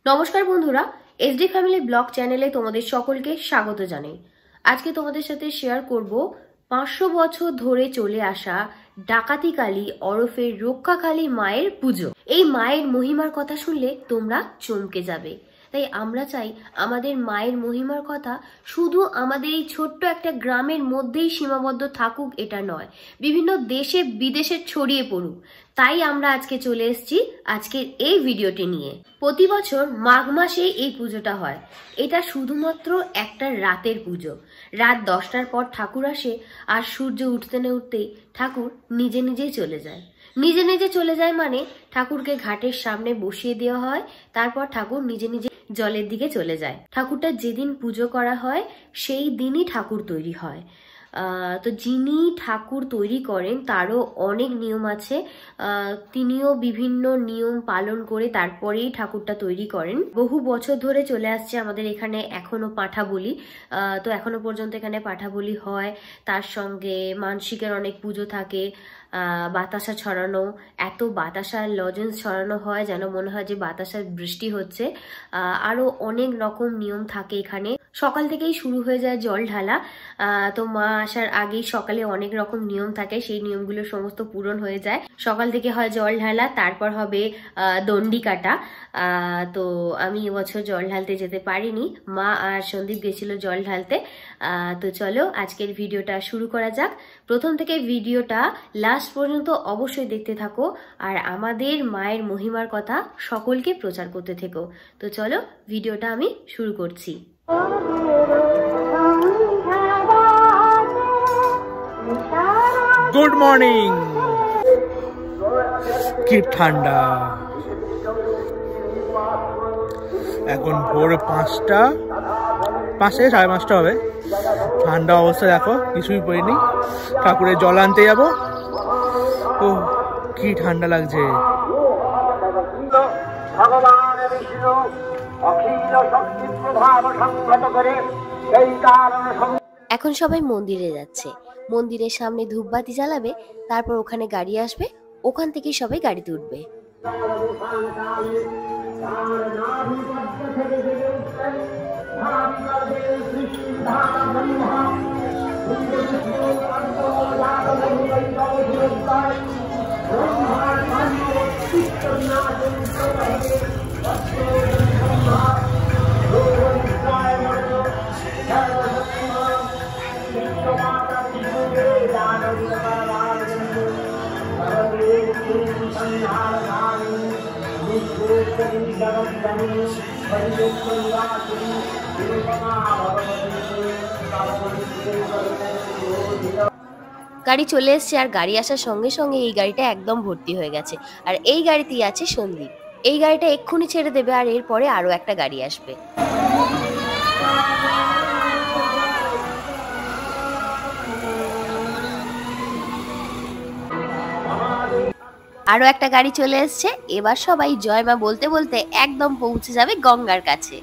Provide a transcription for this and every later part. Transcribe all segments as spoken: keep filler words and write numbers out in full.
নমস্কার বন্ধুরা, SD family blog চ্যানেলে তোমাদের সকলকে স্বাগত জানাই। আজকে তোমাদের সাথে শেয়ার করব পাঁচশো বছর ধরে চলে আসা ডাকাতি কালী ওরফে রক্ষা কালী মায়ের পুজো। এই মায়ের মহিমার কথা শুনলে তোমরা চমকে যাবে। তাই আমরা চাই আমাদের মায়ের মহিমার কথা শুধু আমাদের এই ছোট্ট একটা গ্রামের মধ্যেই সীমাবদ্ধ থাকুক এটা নয়, বিভিন্ন দেশে বিদেশে ছড়িয়ে পড়ুক। তাই আমরা আজকে চলে এসেছি আজকের এই ভিডিওটি নিয়ে। প্রতি বছর মাঘ মাসে এই পুজোটা হয়। এটা শুধুমাত্র একটা রাতের পুজো। রাত দশটার পর ঠাকুর আসে আর সূর্য উঠতে না উঠতেই ঠাকুর নিজে নিজেই চলে যায়। নিজে নিজে চলে যায় মানে ঠাকুরকে ঘাটের সামনে বসিয়ে দেওয়া হয়, তারপর ঠাকুর নিজে নিজে জলের দিকে চলে যায়। ঠাকুরটা যেদিন পুজো করা হয় সেই দিনই ঠাকুর তৈরি হয়। তো যিনি ঠাকুর তৈরি করেন তারও অনেক নিয়ম আছে। তিনিও বিভিন্ন নিয়ম পালন করে তারপরেই ঠাকুরটা তৈরি করেন। বহু বছর ধরে চলে আসছে আমাদের এখানে এখনো পাঠা বলি। তো এখনো পর্যন্ত এখানে পাঠা বলি হয়, তার সঙ্গে মানসিকের অনেক পুজো থাকে। বাতাসা ছড়ানো, এত বাতাসার লজেন্স ছড়ানো হয় যেন মনে হয় যে বাতাসার বৃষ্টি হচ্ছে। আরো অনেক রকম নিয়ম থাকে এখানে। সকাল থেকেই শুরু হয়ে যায় জল ঢালা। তো মা আসার আগেই সকালে অনেক রকম নিয়ম থাকে, সেই নিয়মগুলো সমস্ত পূরণ হয়ে যায়। সকাল থেকে হয় জল ঢালা, তারপর হবে দণ্ডি কাটা। তো আমি এবছর জল ঢালতে যেতে পারিনি, মা আর সন্দীপ গেছিল জল ঢালতে। তো চলো আজকের ভিডিওটা শুরু করা যাক। প্রথম থেকে ভিডিওটা লাস্ট পর্যন্ত অবশ্যই দেখতে থাকো আর আমাদের মায়ের মহিমার কথা সকলকে প্রচার করতে থেকো। তো চলো ভিডিওটা আমি শুরু করছি। Good morning. কি ঠান্ডা! এখন ভোর পাঁচটা পাঁচ থেকে সাড়ে পাঁচটা হবে। ঠান্ডা অবস্থা দেখো, কিছুই পড়িনি। ঠাকুরের জল আনতে যাবো। ও কি ঠান্ডা লাগছে! ভগবান বিষ্ণু অখিল শক্তি প্রভাব সংহত করে এই কারণে এখন সবাই মন্দিরে যাচ্ছে। মন্দিরের সামনে ধূপবাতি জ্বালাবে, তারপর ওখানে গাড়ি আসবে, ওখান থেকে সবাই গাড়িতে উঠবে। গাড়ি চলে এসছে আর গাড়ি আসার সঙ্গে সঙ্গে এই গাড়িটা একদম ভর্তি হয়ে গেছে। আর এই গাড়িতেই আছে সন্দীপ। এই গাড়িটা এক্ষুনি ছেড়ে দেবে আর এরপরে আরো একটা গাড়ি আসবে। আরো একটা গাড়ি চলে এসছে। এবার সবাই জয় মা বলতে বলতে একদম পৌঁছে যাবে গঙ্গার কাছে।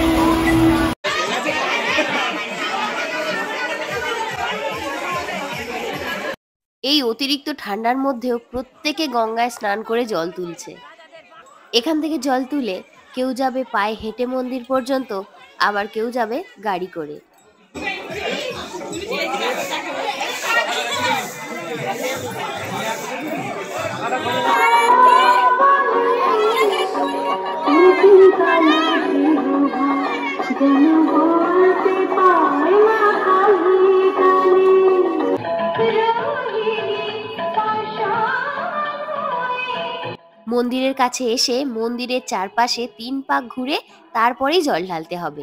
এই অতিরিক্ত ঠান্ডার মধ্যেও প্রত্যেকে গঙ্গায় স্নান করে জল তুলছে। এখান থেকে জল তুলে কেউ যাবে পায়ে হেঁটে মন্দির পর্যন্ত, আবার কেউ যাবে গাড়ি করে। মন্দিরের কাছে এসে মন্দিরের চারপাশে তিন পাক ঘুরে তারপরেই জল ঢালতে হবে।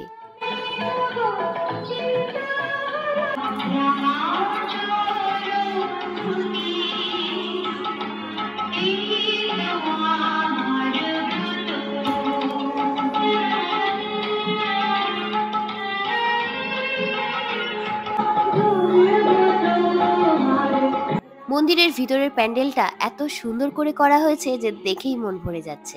মন্দিরের ভিতরের প্যান্ডেলটা এত সুন্দর করে করা হয়েছে যে দেখেই মন ভরে যাচ্ছে।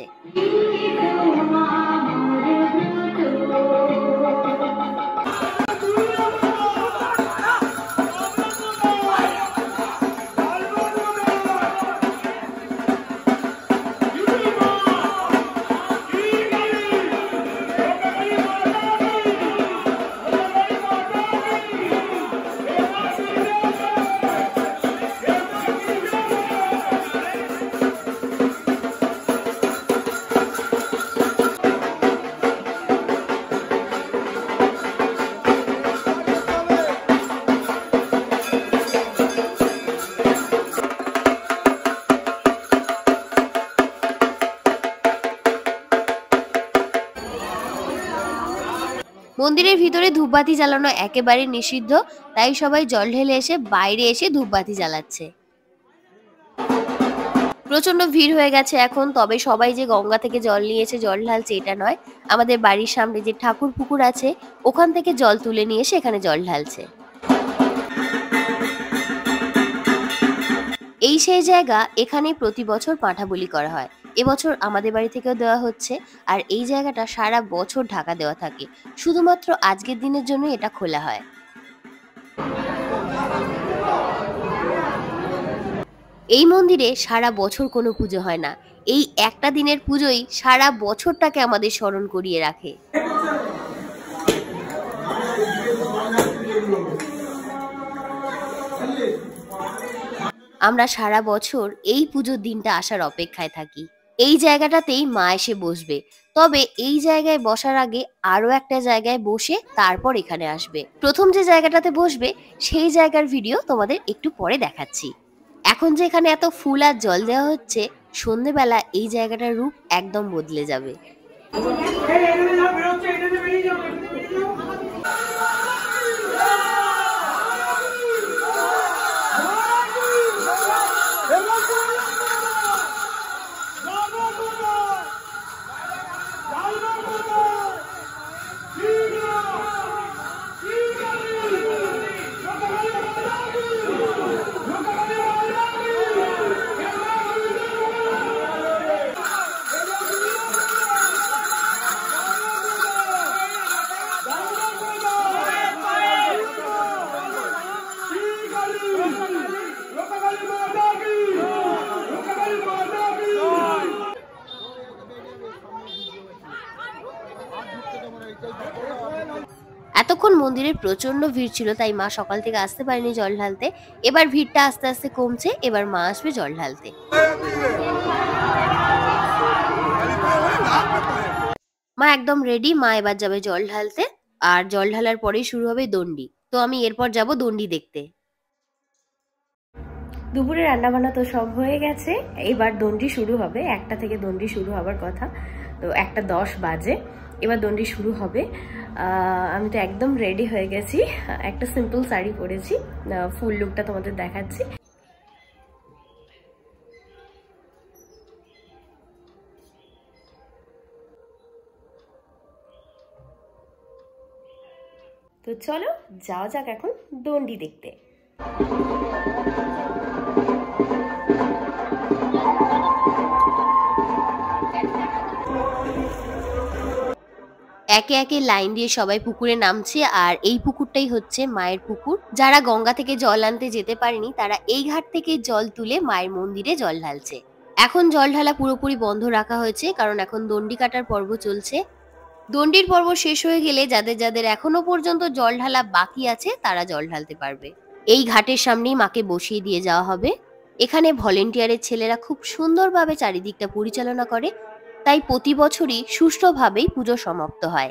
মন্দিরের ভিতরে ধূপবাতি জ্বালানো একেবারে নিষিদ্ধ, তাই সবাই জল ঢেলে এসে বাইরে এসে ধূপবাতি জ্বালাচ্ছে। প্রচন্ড ভিড় হয়ে গেছে এখন, তবে সবাই যে গঙ্গা থেকে জল নিয়ে এসে জল ঢালছে এটা নয়, আমাদের বাড়ির সামনে যে ঠাকুর পুকুর আছে ওখান থেকে জল তুলে নিয়ে এসে এখানে জল ঢালছে। এই সেই জায়গা, এখানে প্রতি বছর পাঁঠা বলি করা হয়। এবছর আমাদের বাড়ি থেকেও দেওয়া হচ্ছে। আর এই জায়গাটা সারা বছর ঢাকা দেওয়া থাকে, শুধুমাত্র আজকের দিনের জন্য এটা খোলা হয়। এই মন্দিরে সারা বছর কোনো পুজো হয় না, এই একটা দিনের পুজোই সারা বছরটাকে আমাদের স্মরণ করিয়ে রাখে। আমরা সারা বছর এই পুজোর দিনটা আসার অপেক্ষায় থাকি। এই জায়গাটাতেই মা এসে বসবে, তবে এই জায়গায় বসার আগে আরো একটা জায়গায় বসে তারপর এখানে আসবে। প্রথম যে জায়গাটাতে বসবে সেই জায়গার ভিডিও তোমাদের একটু পরে দেখাচ্ছি। এখন যে এখানে এত ফুল আর জল দেওয়া হচ্ছে, সন্ধেবেলা এই জায়গাটার রূপ একদম বদলে যাবে। এতক্ষণ মন্দিরে প্রচন্ড ভিড় ছিল, তাই মা সকাল থেকে আসতে পারেনি জল ঢালতে। এবার ভিড়টা আস্তে আস্তে কমছে, এবার মা আসবে জল ঢালতে। মা একদম রেডি, মা এবার যাবে জল ঢালতে। আর জল ঢালার পরেই শুরু হবে দণ্ডি, তো আমি এরপর যাব দণ্ডি দেখতে। দুপুরে রান্না বান্না তো সব হয়ে গেছে, এবার দণ্ডি শুরু হবে। একটা থেকে দণ্ডি শুরু হবার কথা, তো একটা দশ বাজে, এবার দণ্ডি শুরু হবে। আমি তো একদম রেডি হয়ে গেছি, একটা সিম্পল শাড়ি পরেছি, ফুল লুকটা তোমাদের দেখাচ্ছি। তো চলো যাওয়া যাক এখন দণ্ডি দেখতে। একে একে লাইন দিয়ে সবাই পুকুরে নামছে, আর এই পুকুরটাই হচ্ছে মায়ের পুকুর। যারা গঙ্গা থেকে জল আনতে যেতে পারেনি তারা এই ঘাট থেকে জল তুলে মায়ের মন্দিরে জল ঢালছে। এখন জল ঢালা পুরোপুরি বন্ধ রাখা হয়েছে, কারণ এখন দণ্ডি কাটার পর্ব চলছে। দণ্ডির পর্ব শেষ হয়ে গেলে যাদের যাদের এখনো পর্যন্ত জল ঢালা বাকি আছে তারা জল ঢালতে পারবে। এই ঘাটের সামনেই মাকে বসিয়ে দিয়ে যাওয়া হবে। এখানে ভলেন্টিয়ারের ছেলেরা খুব সুন্দরভাবে চারিদিকটা পরিচালনা করে, তাই প্রতি বছরই সুষ্ঠুভাবেই পুজো সমাপ্ত হয়।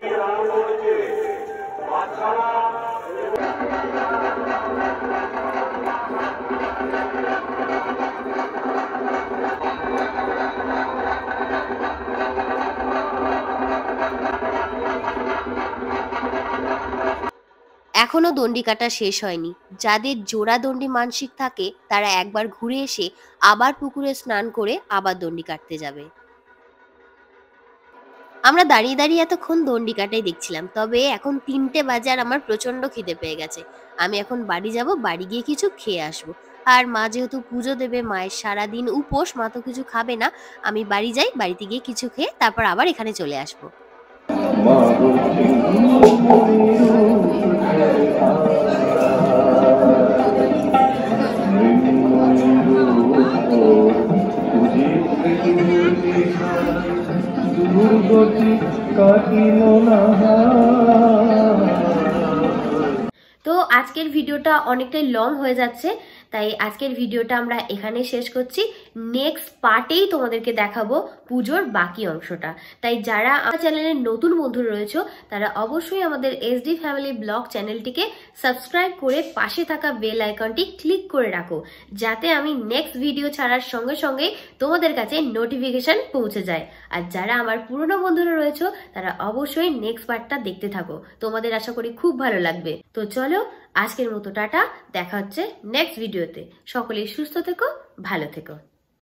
এখনো দণ্ডি কাটা শেষ হয়নি। যাদের জোড়া দণ্ডি মানসিক থাকে তারা একবার ঘুরে এসে আবার পুকুরে স্নান করে আবার দণ্ডি কাটতে যাবে। আমরা দাঁড়িয়ে দাঁড়িয়ে এতক্ষণ দণ্ডি কাটাই দেখছিলাম, তবে এখন তিনটে বাজে আর আমার প্রচন্ড খিদে পেয়ে গেছে। আমি এখন বাড়ি যাব, বাড়ি গিয়ে কিছু খেয়ে আসবো। আর মা যেহেতু পুজো দেবে, মায়ের সারাদিন উপোস, মা তো কিছু খাবে না। আমি বাড়ি যাই, বাড়িতে গিয়ে কিছু খেয়ে তারপর আবার এখানে চলে আসবো। তো আজকের ভিডিওটা অনেকটাই লং হয়ে যাচ্ছে, তাই আজকের ভিডিওটা আমরা এখানে শেষ করছি। নেক্সট পার্টেই তোমাদেরকে দেখাবো পুজোর বাকি অংশটা। তাই যারা আমার চ্যানেলের নতুন বন্ধু রয়েছে তারা অবশ্যই আমাদের এসডি ফ্যামিলি ব্লগ চ্যানেলটিকে সাবস্ক্রাইব করে পাশে থাকা বেল আইকনটি ক্লিক করে রাখো, যাতে আমি নেক্সট ভিডিও ছাড়ার সঙ্গে সঙ্গে তোমাদের কাছে নোটিফিকেশন পৌঁছে যায়। আর যারা আমার পুরনো বন্ধুরা রয়েছে তারা অবশ্যই নেক্সট পার্টটা দেখতে থাকো, তোমাদের আশা করি খুব ভালো লাগবে। তো চলো আজকের মতো টাটা, দেখা হচ্ছে নেক্সট ভিডিওতে। সকলেই সুস্থ থেকো, ভালো থেকো।